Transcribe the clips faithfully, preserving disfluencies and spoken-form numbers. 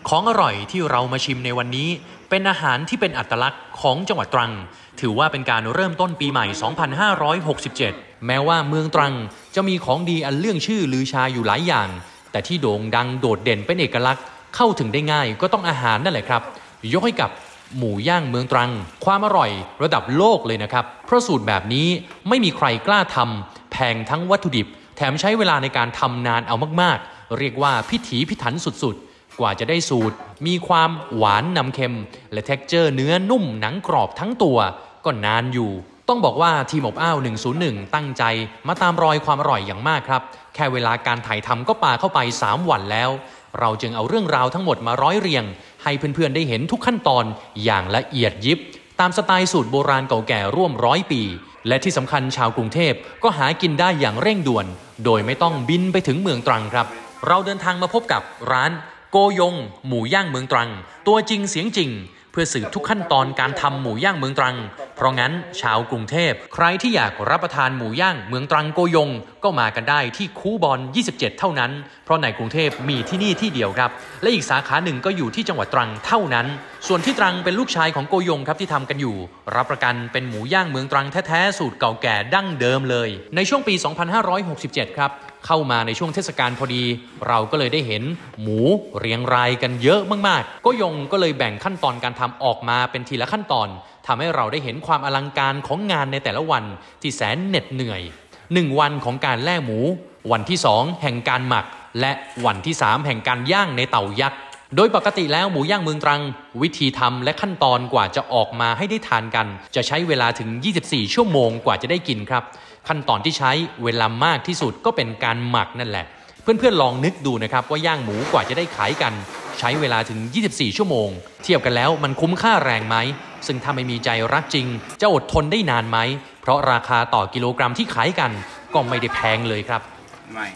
ของอร่อยที่เรามาชิมในวันนี้เป็นอาหารที่เป็นอัตลักษณ์ของจังหวัดตรังถือว่าเป็นการเริ่มต้นปีใหม่ สองพันห้าร้อยหกสิบเจ็ด แม้ว่าเมืองตรังจะมีของดีอันเรื่องชื่อลือชาอยู่หลายอย่างแต่ที่โด่งดังโดดเด่นเป็นเอกลักษณ์เข้าถึงได้ง่ายก็ต้องอาหารนั่นแหละครับยกให้กับหมูย่างเมืองตรังความอร่อยระดับโลกเลยนะครับเพราะสูตรแบบนี้ไม่มีใครกล้าทำแพงทั้งวัตถุดิบแถมใช้เวลาในการทำนานเอามากๆเรียกว่าพิถีพิถันสุดๆกว่าจะได้สูตรมีความหวานนำเค็มและเท็กเจอร์เนื้อนุ่มหนังกรอบทั้งตัวก็นานอยู่ต้องบอกว่าทีมอบอ้าวหนึ่งศูนย์หนึ่งตั้งใจมาตามรอยความอร่อยอย่างมากครับแค่เวลาการถ่ายทำก็ปาเข้าไปสามวันแล้วเราจึงเอาเรื่องราวทั้งหมดมาร้อยเรียงให้เพื่อนๆได้เห็นทุกขั้นตอนอย่างละเอียดยิบตามสไตล์สูตรโบราณเก่าแก่ร่วมร้อยปีและที่สำคัญชาวกรุงเทพก็หากินได้อย่างเร่งด่วนโดยไม่ต้องบินไปถึงเมืองตรังครับเราเดินทางมาพบกับร้านโกยงหมูย่างเมืองตรังตัวจริงเสียงจริงเพื่อสืบทุกขั้นตอนการทำหมูย่างเมืองตรังเพราะงั้นชาวกรุงเทพใครที่อยากรับประทานหมูย่างเมืองตรังโกยงก็มากันได้ที่คูบอนยี่สิบเจ็ดเท่านั้นเพราะในกรุงเทพมีที่นี่ที่เดียวครับและอีกสาขาหนึ่งก็อยู่ที่จังหวัดตรังเท่านั้นส่วนที่ตรังเป็นลูกชายของโกยงครับที่ทำกันอยู่รับประกันเป็นหมูย่างเมืองตรังแท้ๆสูตรเก่าแก่ดั้งเดิมเลยในช่วงปี สองพันห้าร้อยหกสิบเจ็ด ครับเข้ามาในช่วงเทศกาลพอดีเราก็เลยได้เห็นหมูเรียงรายกันเยอะมากๆโกยงก็เลยแบ่งขั้นตอนการทำออกมาเป็นทีละขั้นตอนทำให้เราได้เห็นความอลังการของงานในแต่ละวันที่แสนเหน็ดเหนื่อยหนึ่งวันของการแล่หมูวันที่สองแห่งการหมักและวันที่สามแห่งการย่างในเตายักษ์โดยปกติแล้วหมูย่างเมืองตรังวิธีทำและขั้นตอนกว่าจะออกมาให้ได้ทานกันจะใช้เวลาถึงยี่สิบสี่ชั่วโมงกว่าจะได้กินครับขั้นตอนที่ใช้เวลามากที่สุดก็เป็นการหมักนั่นแหละเพื่อนๆลองนึกดูนะครับว่าย่างหมูกว่าจะได้ขายกันใช้เวลาถึงยี่สิบสี่ชั่วโมงเทียบกันแล้วมันคุ้มค่าแรงไหมซึ่งถ้าไม่มีใจรักจริงจะอดทนได้นานไหมเพราะราคาต่อกิโลกรัมที่ขายกันก็ไม่ได้แพงเลยครับไม่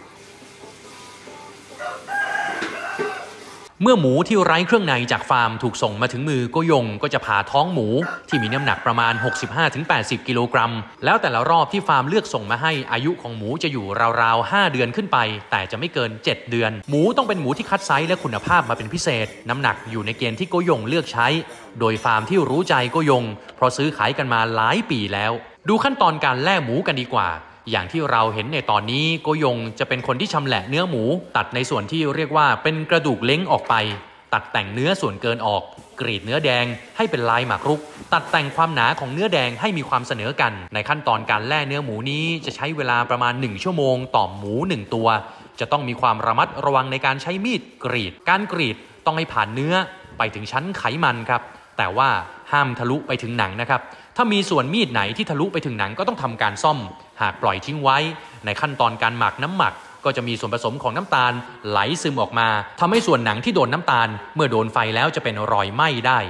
เมื่อหมูที่ไร้เครื่องในจากฟาร์มถูกส่งมาถึงมือโกยงก็จะผ่าท้องหมูที่มีน้ำหนักประมาณ หกสิบห้าถึงแปดสิบ กิโลกรัมแล้วแต่ละรอบที่ฟาร์มเลือกส่งมาให้อายุของหมูจะอยู่ราวๆห้าเดือนขึ้นไปแต่จะไม่เกินเจ็ดเดือนหมูต้องเป็นหมูที่คัดไซส์และคุณภาพมาเป็นพิเศษน้ำหนักอยู่ในเกณฑ์ที่โกยงเลือกใช้โดยฟาร์มที่รู้ใจโกยงเพราะซื้อขายกันมาหลายปีแล้วดูขั้นตอนการแล่หมูกันดีกว่าอย่างที่เราเห็นในตอนนี้โกยงจะเป็นคนที่ชำแหละเนื้อหมูตัดในส่วนที่เรียกว่าเป็นกระดูกเล้งออกไปตัดแต่งเนื้อส่วนเกินออกกรีดเนื้อแดงให้เป็นลายหมากรุกตัดแต่งความหนาของเนื้อแดงให้มีความเสมอกันในขั้นตอนการแล่เนื้อหมูนี้จะใช้เวลาประมาณหนึ่งชั่วโมงต่อหมูหนึ่งตัวจะต้องมีความระมัดระวังในการใช้มีดกรีดการกรีดต้องให้ผ่านเนื้อไปถึงชั้นไขมันครับแต่ว่าห้ามทะลุไปถึงหนังนะครับถ้ามีส่วนมีดไหนที่ทะลุไปถึงหนังก็ต้องทำการซ่อมหากปล่อยทิ้งไว้ในขั้นตอนการหมักน้ำหมักก็จะมีส่วนผสมของน้ำตาลไหลซึมออกมาทำให้ส่วนหนังที่โดนน้ำตาลเมื่อโดนไฟแล้วจะเป็นรอยไหม้ได้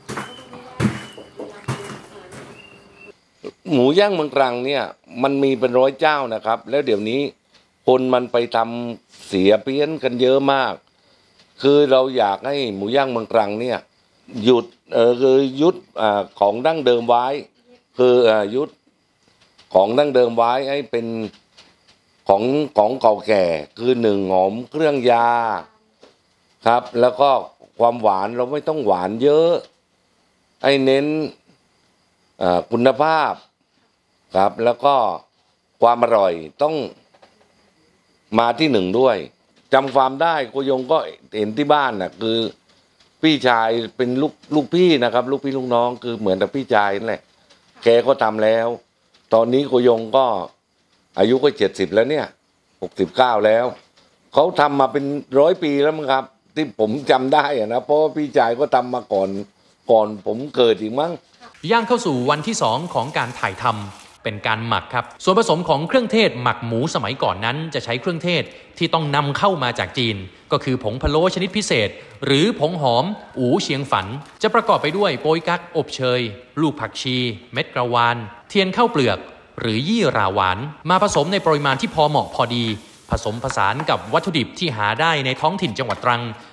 หมูย่างเมืองตรังเนี่ยมันมีเป็นร้อยเจ้านะครับแล้วเดี๋ยวนี้คนมันไปทำเสียเพี้ยนกันเยอะมากคือเราอยากให้หมูย่างเมืองตรังเนี่ยหยุดเออคือยุดอ่าของดั้งเดิมไว้คืออ่ายุดของดั้งเดิมไว้ให้เป็นของของเก่าแก่คือหนึ่งหอมเครื่องยาครับแล้วก็ความหวานเราไม่ต้องหวานเยอะไอ้เน้นคุณภาพครับแล้วก็ความอร่อยต้องมาที่หนึ่งด้วยจำความได้โกยงก็เห็นที่บ้านน่ะคือพี่ชายเป็นลูกลูกพี่นะครับลูกพี่ลูกน้องคือเหมือนกับพี่ชายนั่นแหละแกก็ทำแล้วตอนนี้โกยงก็อายุก็เจ็ดสิบแล้วเนี่ยหกสิบเก้าแล้วเขาทำมาเป็นร้อยปีแล้วมั้งครับที่ผมจำได้อะนะเพราะว่าพี่ชายก็ทำมาก่อนก่อนผมเกิดอีกมั้งย่างเข้าสู่วันที่สองของการถ่ายทำเป็นการหมักครับส่วนผสมของเครื่องเทศหมักหมูสมัยก่อนนั้นจะใช้เครื่องเทศที่ต้องนำเข้ามาจากจีนก็คือผงพะโล้ชนิดพิเศษหรือผงหอมอู๋เชียงฝันจะประกอบไปด้วยโป๊ยกั๊กอบเชยลูกผักชีเม็ดกระวานเทียนข้าวเปลือกหรือยี่ราหวานมาผสมในปริมาณที่พอเหมาะพอดีผสมผสานกับวัตถุดิบที่หาได้ในท้องถิ่นจังหวัดตรัง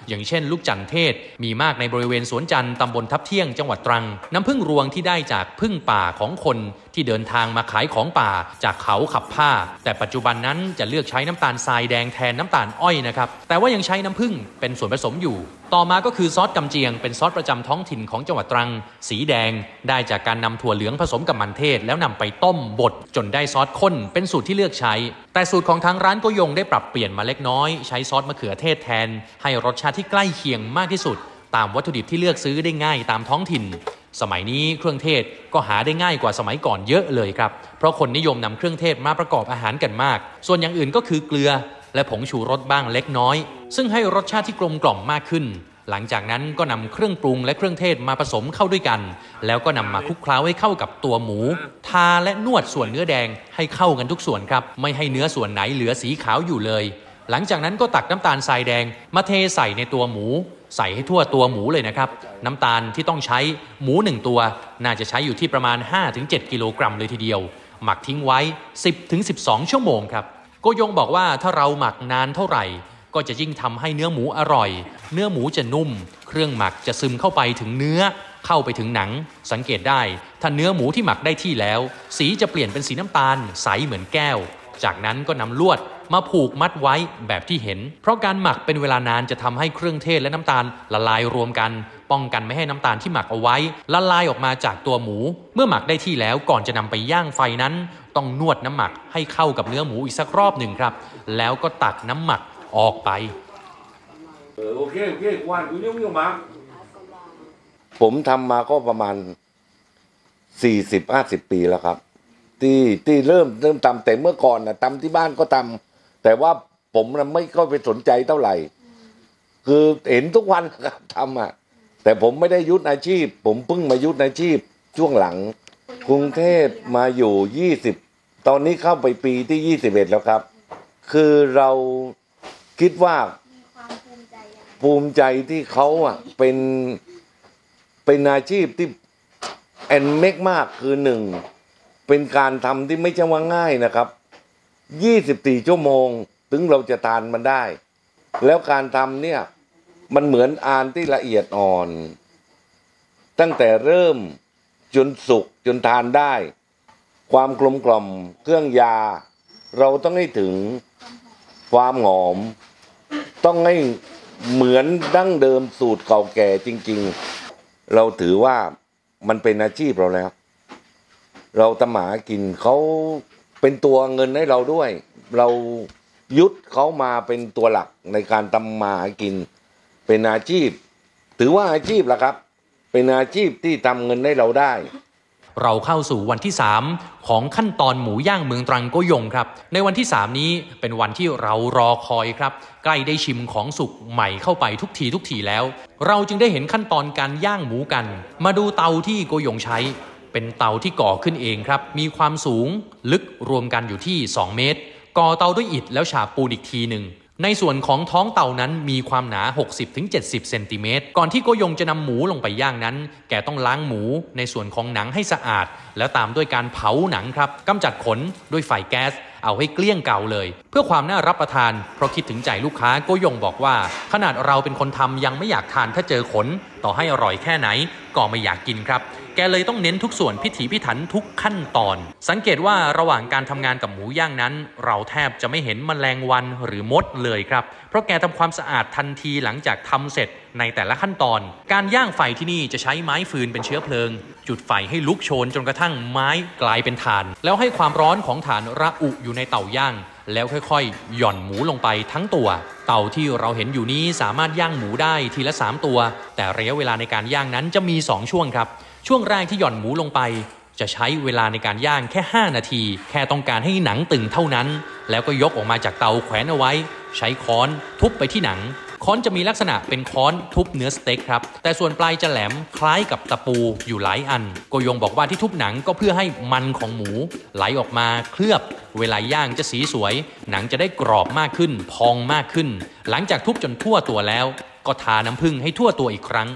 อย่างเช่นลูกจันเทศมีมากในบริเวณสวนจันทร์ตำบลทับเที่ยงจังหวัดตรังน้ำผึ้งรวงที่ได้จากผึ้งป่าของคนที่เดินทางมาขายของป่าจากเขาขับผ้าแต่ปัจจุบันนั้นจะเลือกใช้น้ำตาลทรายแดงแทนน้ำตาลอ้อยนะครับแต่ว่ายังใช้น้ำผึ้งเป็นส่วนผสมอยู่ต่อมาก็คือซอสกำเจียงเป็นซอสประจำท้องถิ่นของจังหวัดตรังสีแดงได้จากการนำถั่วเหลืองผสมกับมันเทศแล้วนำไปต้มบดจนได้ซอสข้นเป็นสูตรที่เลือกใช้แต่สูตรของทางร้านโกยงได้ปรับเปลี่ยนมาเล็กน้อยใช้ซอสมะเขือเทศแทนให้รสชาติที่ใกล้เคียงมากที่สุดตามวัตถุดิบที่เลือกซื้อได้ง่ายตามท้องถิ่นสมัยนี้เครื่องเทศก็หาได้ง่ายกว่าสมัยก่อนเยอะเลยครับเพราะคนนิยมนำเครื่องเทศมาประกอบอาหารกันมากส่วนอย่างอื่นก็คือเกลือและผงชูรสบ้างเล็กน้อยซึ่งให้รสชาติที่กลมกล่อมมากขึ้นหลังจากนั้นก็นำเครื่องปรุงและเครื่องเทศมาผสมเข้าด้วยกันแล้วก็นำมาคลุกเคล้าให้เข้ากับตัวหมูทาและนวดส่วนเนื้อแดงให้เข้ากันทุกส่วนครับไม่ให้เนื้อส่วนไหนเหลือสีขาวอยู่เลยหลังจากนั้นก็ตักน้ำตาลทรายแดงมาเทใส่ในตัวหมูใส่ให้ทั่วตัวหมูเลยนะครับน้ำตาลที่ต้องใช้หมูหนึ่งตัวน่าจะใช้อยู่ที่ประมาณ ห้าถึงเจ็ด กิโลกรัมเลยทีเดียวหมักทิ้งไว้ สิบถึงสิบสอง ชั่วโมงครับโกยงบอกว่าถ้าเราหมักนานเท่าไหร่ก็จะยิ่งทำให้เนื้อหมูอร่อยเนื้อหมูจะนุ่มเครื่องหมักจะซึมเข้าไปถึงเนื้อเข้าไปถึงหนังสังเกตได้ถ้าเนื้อหมูที่หมักได้ที่แล้วสีจะเปลี่ยนเป็นสีน้ำตาลใสเหมือนแก้วจากนั้นก็นำลวดมาผูกมัดไว้แบบที่เห็นเพราะการหมักเป็นเวลานานจะทำให้เครื่องเทศและน้ำตาลละลายรวมกันป้องกันไม่ให้น้ำตาลที่หมักเอาไว้ละลายออกมาจากตัวหมูเมื่อหมักได้ที่แล้วก่อนจะนำไปย่างไฟนั้นต้องนวดน้ำหมักให้เข้ากับเนื้อหมูอีกสักรอบหนึ่งครับแล้วก็ตักน้ำหมักออกไปเออโอเคโอเควันกูยุ่งยุ่งมาผมทำมาก็ประมาณ สี่สิบห้าสิบ ปีแล้วครับที่ที่เริ่มเริ่มทำแต่เมื่อก่อนนะทำที่บ้านก็ทำแต่ว่าผมนะไม่ก็ไปสนใจเท่าไหร่คือเห็นทุกวันครับทำอ่ะแต่ผมไม่ได้ยึดอาชีพผมเพิ่งมายึดอาชีพช่วงหลังกรุงเทพมาอยู่ยี่สิบตอนนี้เข้าไปปีที่ยี่สิบเอ็ดแล้วครับคือเราคิดว่าภูมิใจที่เขาอ่ะเป็นเป็นอาชีพที่แอนเมกมากคือหนึ่งเป็นการทำที่ไม่ใช่ว่าง่ายนะครับยี่สิบสี่ชั่วโมงถึงเราจะทานมันได้แล้วการทำเนี่ยมันเหมือนอ่านที่ละเอียดอ่อนตั้งแต่เริ่มจนสุกจนทานได้ความกลมกล่อมเครื่องยาเราต้องให้ถึงความหอมต้องให้เหมือนดั้งเดิมสูตรเก่าแก่จริงๆเราถือว่ามันเป็นอาชีพเราแล้วเราทำหมากินเขาเป็นตัวเงินให้เราด้วยเรายึดเขามาเป็นตัวหลักในการทำมาหากินเป็นอาชีพถือว่าอาชีพละครับเป็นอาชีพที่ทำเงินให้เราได้เราเข้าสู่วันที่สามของขั้นตอนหมูย่างเมืองตรังโกยงครับในวันที่สามนี้เป็นวันที่เรารอคอยครับใกล้ได้ชิมของสุกใหม่เข้าไปทุกทีทุกทีแล้วเราจึงได้เห็นขั้นตอนการย่างหมูกันมาดูเตาที่โกยงใช้เป็นเตาที่ก่อขึ้นเองครับมีความสูงลึกรวมกันอยู่ที่สองเมตรก่อเตาด้วยอิฐแล้วฉาบปูนอีกทีหนึ่งในส่วนของท้องเตานั้นมีความหนา หกสิบถึงเจ็ดสิบ เซนติเมตรก่อนที่โกยงจะนำหมูลงไปย่างนั้นแกต้องล้างหมูในส่วนของหนังให้สะอาดแล้วตามด้วยการเผาหนังครับกำจัดขนด้วยไฟแก๊สเอาให้เกลี้ยงเก่าเลยเพื่อความน่ารับประทานเพราะคิดถึงใจลูกค้าโกยงบอกว่าขนาดเราเป็นคนทำยังไม่อยากทานถ้าเจอขนต่อให้อร่อยแค่ไหนก็ไม่อยากกินครับแกเลยต้องเน้นทุกส่วนพิถีพิถันทุกขั้นตอนสังเกตว่าระหว่างการทำงานกับหมูย่างนั้นเราแทบจะไม่เห็นแมลงวันหรือมดเลยครับเพราะแกทำความสะอาดทันทีหลังจากทำเสร็จในแต่ละขั้นตอนการย่างไฟที่นี่จะใช้ไม้ฟืนเป็นเชื้อเพลิงจุดไฟให้ลุกโชนจนกระทั่งไม้กลายเป็นถ่านแล้วให้ความร้อนของถ่านระอุอยู่ในเตาย่างแล้วค่อยๆหย่อนหมูลงไปทั้งตัวเตาที่เราเห็นอยู่นี้สามารถย่างหมูได้ทีละสามตัวแต่ระยะเวลาในการย่างนั้นจะมีสองช่วงครับช่วงแรกที่หย่อนหมูลงไปจะใช้เวลาในการย่างแค่ห้านาทีแค่ต้องการให้หนังตึงเท่านั้นแล้วก็ยกออกมาจากเตาแขวนเอาไว้ใช้ค้อนทุบไปที่หนังค้อนจะมีลักษณะเป็นค้อนทุบเนื้อสเต็กครับแต่ส่วนปลายจะแหลมคล้ายกับตะปูอยู่หลายอันโกยงบอกว่าที่ทุบหนังก็เพื่อให้มันของหมูไหลออกมาเคลือบเวลาย่างจะสีสวยหนังจะได้กรอบมากขึ้นพองมากขึ้นหลังจากทุบจนทั่วตัวแล้วก็ทาน้ำผึ้งให้ทั่วตัวอีกครั้ง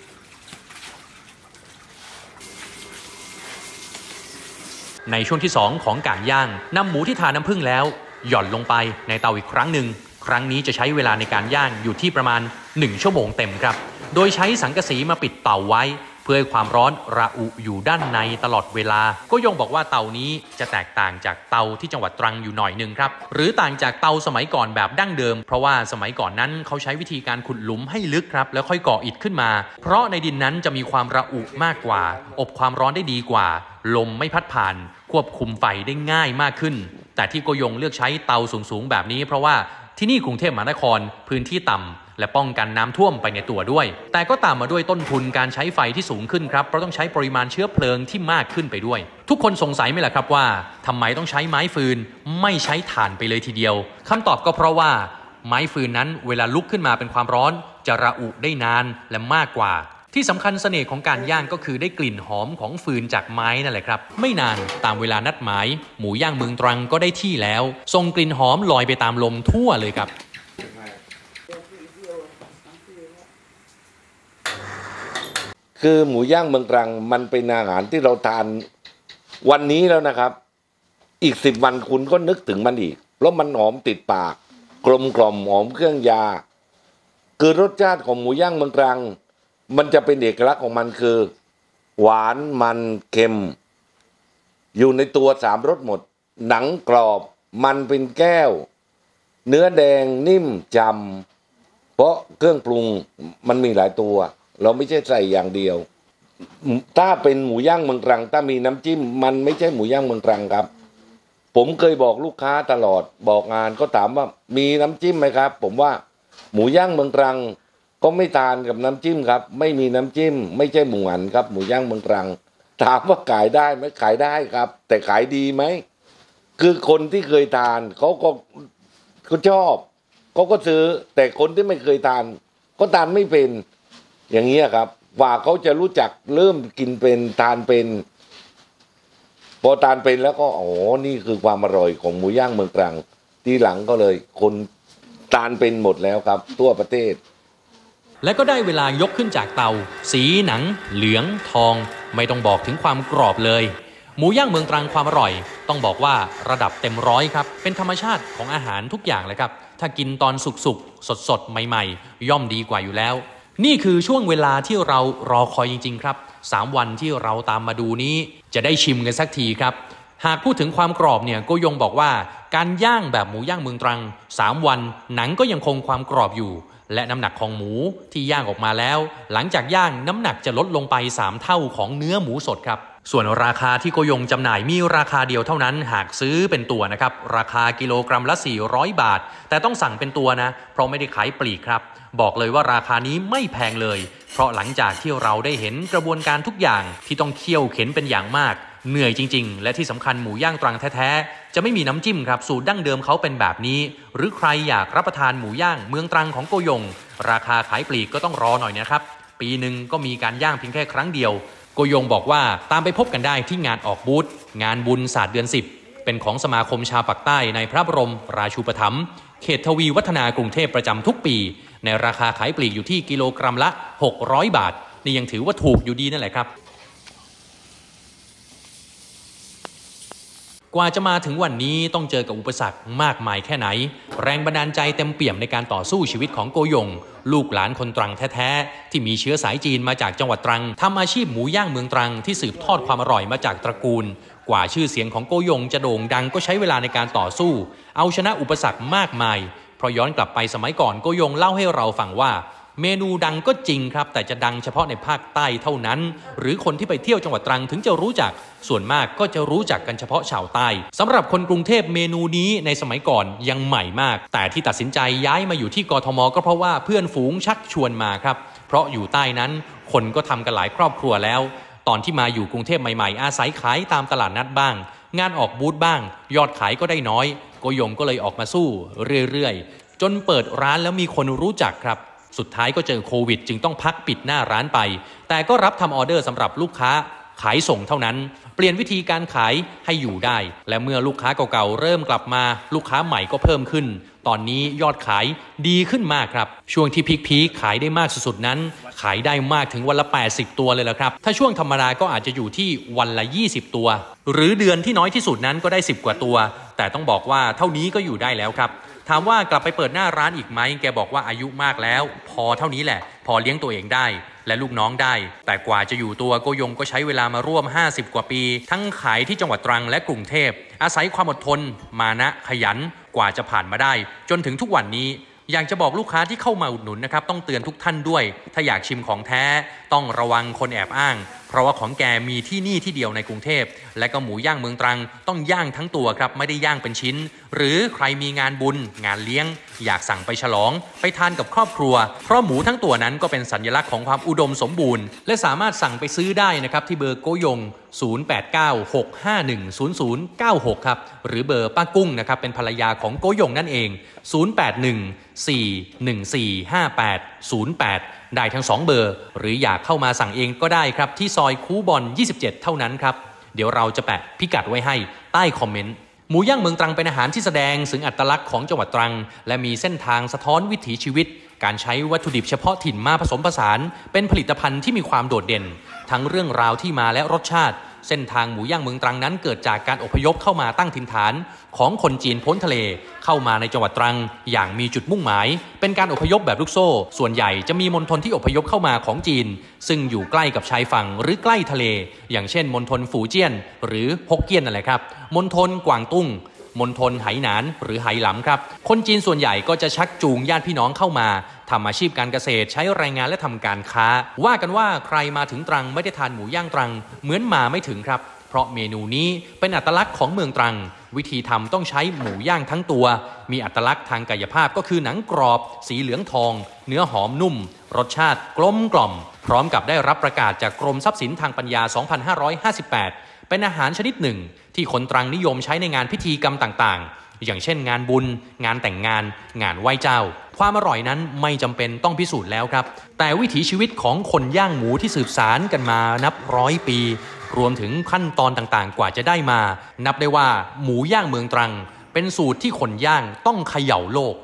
ในช่วงที่สองของการย่างนำหมูที่ทาน้ำผึ้งแล้วหย่อนลงไปในเตาอีกครั้งหนึ่งครั้งนี้จะใช้เวลาในการย่างอยู่ที่ประมาณหนึ่งชั่วโมงเต็มครับโดยใช้สังกะสีมาปิดเตาไว้เพื่อให้ความร้อนระอุอยู่ด้านในตลอดเวลาโกยงบอกว่าเตานี้จะแตกต่างจากเตาที่จังหวัดตรังอยู่หน่อยหนึ่งครับหรือต่างจากเตาสมัยก่อนแบบดั้งเดิมเพราะว่าสมัยก่อนนั้นเขาใช้วิธีการขุดหลุมให้ลึกครับแล้วค่อยก่ออิฐขึ้นมาเพราะในดินนั้นจะมีความระอุมากกว่าอบความร้อนได้ดีกว่าลมไม่พัดผ่านควบคุมไฟได้ง่ายมากขึ้นแต่ที่โกยงเลือกใช้เตาสูงๆแบบนี้เพราะว่าที่นี่กรุงเทพมหานครพื้นที่ต่ำและป้องกันน้ำท่วมไปในตัวด้วยแต่ก็ตามมาด้วยต้นทุนการใช้ไฟที่สูงขึ้นครับเพราะต้องใช้ปริมาณเชื้อเพลิงที่มากขึ้นไปด้วยทุกคนสงสัยไหมล่ะครับว่าทำไมต้องใช้ไม้ฟืนไม่ใช้ถ่านไปเลยทีเดียวคำตอบก็เพราะว่าไม้ฟืนนั้นเวลาลุกขึ้นมาเป็นความร้อนจะระอุได้นานและมากกว่าที่สำคัญเสน่ห์ของการย่างก็คือได้กลิ่นหอมของฟืนจากไม้นั่นแหละครับไม่นานตามเวลานัดหมายหมูย่างเมืองตรังก็ได้ที่แล้วส่งกลิ่นหอมลอยไปตามลมทั่วเลยครับคือหมูย่างเมืองตรังมันเป็นอาหารที่เราทานวันนี้แล้วนะครับอีกสิบวันคุณก็นึกถึงมันอีกเพราะมันหอมติดปากกลมกล่อมหอมเครื่องยาคือรสชาติของหมูย่างเมืองตรังมันจะเป็นเอกลักษณ์ของมันคือหวานมันเค็มอยู่ในตัวสามรสหมดหนังกรอบมันเป็นแก้วเนื้อแดงนิ่มจำเพราะเครื่องปรุงมันมีหลายตัวเราไม่ใช่ใส่อย่างเดียวถ้าเป็นหมูย่างเมืองตรังถ้ามีน้ำจิ้มมันไม่ใช่หมูย่างเมืองตรังครับผมเคยบอกลูกค้าตลอดบอกงานก็ถามว่ามีน้ำจิ้มไหมครับผมว่าหมูย่างเมืองตรังก็ไม่ทานกับน้ำจิ้มครับไม่มีน้ำจิ้มไม่ใช่หมูหันครับหมูย่างเมืองตรังถามว่าขายได้ไหมขายได้ครับแต่ขายดีไหมคือคนที่เคยทานเขาก็เขาชอบเขาก็ซื้อแต่คนที่ไม่เคยทานก็ทานไม่เป็นอย่างนี้ครับว่าเขาจะรู้จักเริ่มกินเป็นทานเป็นพอทานเป็นแล้วก็อ๋อนี่คือความอร่อยของหมูย่างเมืองตรังทีหลังก็เลยคนทานเป็นหมดแล้วครับทั่วประเทศและก็ได้เวลายกขึ้นจากเตาสีหนังเหลืองทองไม่ต้องบอกถึงความกรอบเลยหมูย่างเมืองตรังความอร่อยต้องบอกว่าระดับเต็มร้อยครับเป็นธรรมชาติของอาหารทุกอย่างเลยครับถ้ากินตอนสุกๆสดๆใหม่ๆย่อมดีกว่าอยู่แล้วนี่คือช่วงเวลาที่เรารอคอยจริงๆครับสามวันที่เราตามมาดูนี้จะได้ชิมกันสักทีครับหากพูดถึงความกรอบเนี่ยโกยงบอกว่าการย่างแบบหมูย่างเมืองตรังสามวันหนังก็ยังคงความกรอบอยู่และน้ำหนักของหมูที่ย่างออกมาแล้วหลังจากย่างน้ำหนักจะลดลงไปสามเท่าของเนื้อหมูสดครับส่วนราคาที่โกยงจำหน่ายมีราคาเดียวเท่านั้นหากซื้อเป็นตัวนะครับราคากิโลกรัมละสี่ร้อยบาทแต่ต้องสั่งเป็นตัวนะเพราะไม่ได้ขายปลีกครับบอกเลยว่าราคานี้ไม่แพงเลยเพราะหลังจากที่เราได้เห็นกระบวนการทุกอย่างที่ต้องเคี่ยวเข็นเป็นอย่างมากเหนื่อยจริงๆและที่สำคัญหมูย่างตรังแท้ๆจะไม่มีน้ำจิ้มครับสูตรดั้งเดิมเขาเป็นแบบนี้หรือใครอยากรับประทานหมูย่างเมืองตรังของโกยงราคาขายปลีกก็ต้องรอหน่อยนะครับปีหนึ่งก็มีการย่างเพียงแค่ครั้งเดียวโกยงบอกว่าตามไปพบกันได้ที่งานออกบูธงานบุญศาสตร์เดือนสิบเป็นของสมาคมชาวปากใต้ในพระบรมราชูปถัมภ์เขตทวีวัฒนากรุงเทพประจำทุกปีในราคาขายปลีกอยู่ที่กิโลกรัมละหกร้อยบาทนี่ยังถือว่าถูกอยู่ดีนั่นแหละครับกว่าจะมาถึงวันนี้ต้องเจอกับอุปสรรคมากมายแค่ไหนแรงบันดาลใจเต็มเปี่ยมในการต่อสู้ชีวิตของโกยงลูกหลานคนตรังแท้ๆที่มีเชื้อสายจีนมาจากจังหวัดตรังทำอาชีพหมูย่างเมืองตรังที่สืบทอดความอร่อยมาจากตระกูลกว่าชื่อเสียงของโกยงจะโด่งดังก็ใช้เวลาในการต่อสู้เอาชนะอุปสรรคมากมายเพราะย้อนกลับไปสมัยก่อนโกยงเล่าให้เราฟังว่าเมนูดังก็จริงครับแต่จะดังเฉพาะในภาคใต้เท่านั้นหรือคนที่ไปเที่ยวจังหวัดตรังถึงจะรู้จักส่วนมากก็จะรู้จักกันเฉพาะชาวใต้สำหรับคนกรุงเทพเมนูนี้ในสมัยก่อนยังใหม่มากแต่ที่ตัดสินใจย้ายมาอยู่ที่กทมก็เพราะว่าเพื่อนฝูงชักชวนมาครับเพราะอยู่ใต้นั้นคนก็ทำกันหลายครอบครัวแล้วตอนที่มาอยู่กรุงเทพใหม่ๆอาศัยขายตามตลาดนัดบ้างงานออกบูธบ้างยอดขายก็ได้น้อยโกยงก็เลยออกมาสู้เรื่อยๆจนเปิดร้านแล้วมีคนรู้จักครับสุดท้ายก็เจอโควิดจึงต้องพักปิดหน้าร้านไปแต่ก็รับทำออเดอร์สำหรับลูกค้าขายส่งเท่านั้นเปลี่ยนวิธีการขายให้อยู่ได้และเมื่อลูกค้าเก่าๆเริ่มกลับมาลูกค้าใหม่ก็เพิ่มขึ้นตอนนี้ยอดขายดีขึ้นมากครับช่วงที่พีคๆขายได้มากสุดๆนั้นขายได้มากถึงวันละแปดสิบตัวเลยละครับถ้าช่วงธรรมดาก็อาจจะอยู่ที่วันละยี่สิบตัวหรือเดือนที่น้อยที่สุดนั้นก็ได้สิบกว่าตัวแต่ต้องบอกว่าเท่านี้ก็อยู่ได้แล้วครับถามว่ากลับไปเปิดหน้าร้านอีกไหมแกบอกว่าอายุมากแล้วพอเท่านี้แหละพอเลี้ยงตัวเองได้และลูกน้องได้แต่กว่าจะอยู่ตัวโกยงก็ใช้เวลามาร่วมห้าสิบกว่าปีทั้งขายที่จังหวัดตรังและกรุงเทพอาศัยความอดทนมานะขยันกว่าจะผ่านมาได้จนถึงทุกวันนี้อยากจะบอกลูกค้าที่เข้ามาอุดหนุนนะครับต้องเตือนทุกท่านด้วยถ้าอยากชิมของแท้ต้องระวังคนแอบอ้างเพราะว่าของแกมีที่นี่ที่เดียวในกรุงเทพและก็หมูย่างเมืองตรังต้องย่างทั้งตัวครับไม่ได้ย่างเป็นชิ้นหรือใครมีงานบุญงานเลี้ยงอยากสั่งไปฉลองไปทานกับครอบครัวเพราะหมูทั้งตัวนั้นก็เป็นสัญลักษณ์ของความอุดมสมบูรณ์และสามารถสั่งไปซื้อได้นะครับที่เบอร์โกยงศูนย์ แปด เก้า หก ห้า หนึ่ง ศูนย์ ศูนย์ เก้า หกครับหรือเบอร์ป้ากุ้งนะครับเป็นภรรยาของโกยงนั่นเองศูนย์ แปด หนึ่ง สี่ หนึ่ง สี่ ห้า แปด ศูนย์ แปดได้ทั้งสองเบอร์หรืออยากเข้ามาสั่งเองก็ได้ครับที่ซอยคูบอนยี่สิบเจ็ดเท่านั้นครับเดี๋ยวเราจะแปะพิกัดไว้ให้ใต้คอมเมนต์หมูย่างเมืองตรังเป็นอาหารที่แสดงถึงอัตลักษณ์ของจังหวัดตรังและมีเส้นทางสะท้อนวิถีชีวิตการใช้วัตถุดิบเฉพาะถิ่นมาผสมผสานเป็นผลิตภัณฑ์ที่มีความโดดเด่นทั้งเรื่องราวที่มาและรสชาติเส้นทางหมูย่างเมืองตรังนั้นเกิดจากการอพยพเข้ามาตั้งถิ่นฐานของคนจีนพ้นทะเลเข้ามาในจังหวัดตรังอย่างมีจุดมุ่งหมายเป็นการอพยพแบบลูกโซ่ส่วนใหญ่จะมีมณฑลที่อพยพเข้ามาของจีนซึ่งอยู่ใกล้กับชายฝั่งหรือใกล้ทะเลอย่างเช่นมณฑลฝูเจี้ยนหรือฮกเกี้ยนนั่นแหละครับมณฑลกวางตุ้งมณฑลไหหนานหรือไหหลำครับคนจีนส่วนใหญ่ก็จะชักจูงญาติพี่น้องเข้ามาทำอาชีพการเกษตรใช้แรงงานและทำการค้าว่ากันว่าใครมาถึงตรังไม่ได้ทานหมูย่างตรังเหมือนมาไม่ถึงครับเพราะเมนูนี้เป็นอัตลักษณ์ของเมืองตรังวิธีทำต้องใช้หมูย่างทั้งตัวมีอัตลักษณ์ทางกายภาพก็คือหนังกรอบสีเหลืองทองเนื้อหอมนุ่มรสชาติกลมกล่อมพร้อมกับได้รับประกาศจากกรมทรัพย์สินทางปัญญา สองพันห้าร้อยห้าสิบแปด เป็นอาหารชนิดหนึ่งที่คนตรังนิยมใช้ในงานพิธีกรรมต่างๆอย่างเช่นงานบุญงานแต่งงานงานไหว้เจ้าความอร่อยนั้นไม่จำเป็นต้องพิสูจน์แล้วครับแต่วิถีชีวิตของคนย่างหมูที่สืบสานกันมานับร้อยปีรวมถึงขั้นตอนต่างๆกว่าจะได้มานับได้ว่าหมูย่างเมืองตรังเป็นสูตรที่คนย่างต้องเขย่าโลก